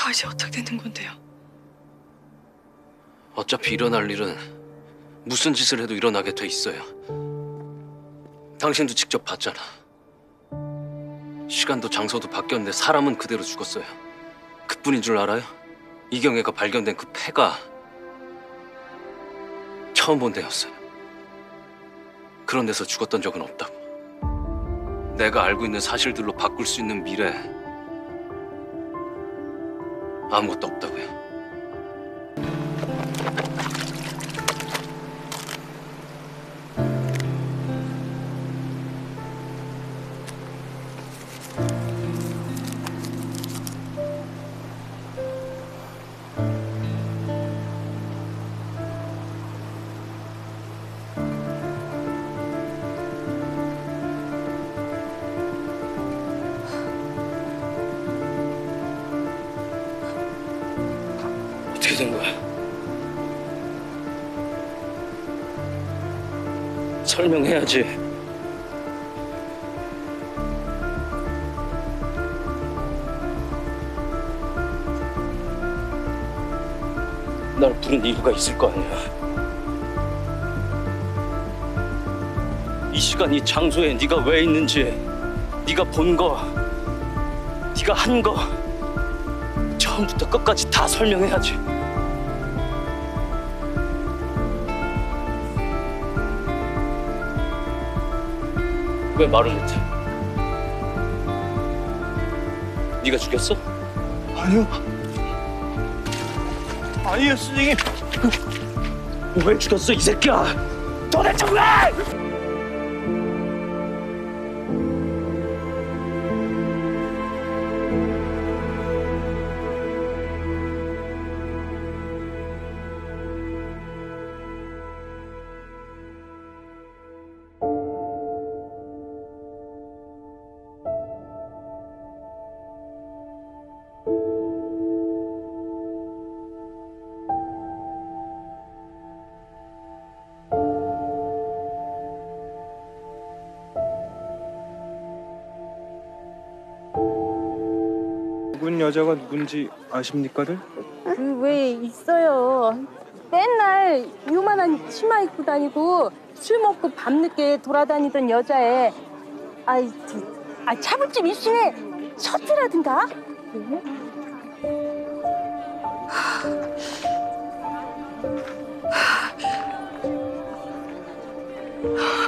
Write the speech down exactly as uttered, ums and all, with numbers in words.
이제 어떻게 되는 건데요? 어차피 일어날 일은 무슨 짓을 해도 일어나게 돼 있어요. 당신도 직접 봤잖아. 시간도 장소도 바뀌었는데 사람은 그대로 죽었어요. 그뿐인 줄 알아요? 이경애가 발견된 그 폐가 처음 본 데였어요. 그런 데서 죽었던 적은 없다고. 내가 알고 있는 사실들로 바꿀 수 있는 미래 아무것도 없다고요. 어떻게 된 거야? 설명해야지. 날 부른 이유가 있을 거 아니야. 이 시간 이 장소에 네가 왜 있는지, 네가 본 거, 네가 한 거 처음부터 끝까지 다 설명해야지. 왜 말을 못해? 네가 죽였어? 아니요. 아니요, 선생님. 왜 죽였어, 이 새끼야? 도대체 왜? 죽은 여자가 누군지 아십니까들? 그 왜 있어요. 맨날 요만한 치마 입고 다니고 술 먹고 밤늦게 돌아다니던 여자애. 아이, 저, 아 차분집 입술에 셔츠라든가? 하...